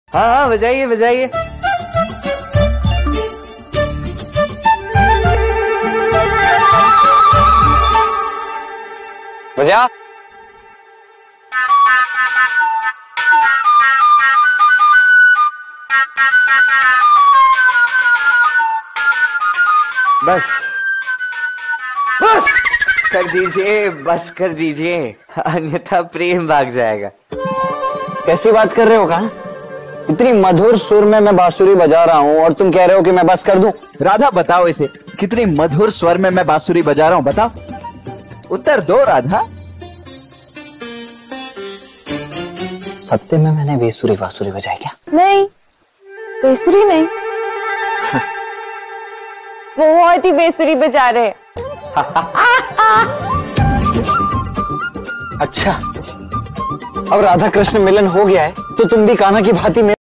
हाँ हाँ, बजाइए बजाइए। बजा। बस बस कर दीजिए, बस कर दीजिए, अन्यथा प्रेम भाग जाएगा। कैसी बात कर रहे हो? कहा इतनी मधुर सुर में मैं बांसुरी बजा रहा हूँ और तुम कह रहे हो कि मैं बस कर दूं? राधा बताओ इसे, कितनी मधुर स्वर में मैं बांसुरी बजा रहा हूँ, बताओ, उत्तर दो राधा। सत्य में मैंने बेसुरी बांसुरी बजाई क्या? नहीं, बेसुरी नहीं। बहुत ही बेसुरी बजा रहे। अच्छा, अब राधा कृष्ण मिलन हो गया है तो तुम भी कान्हा की भांति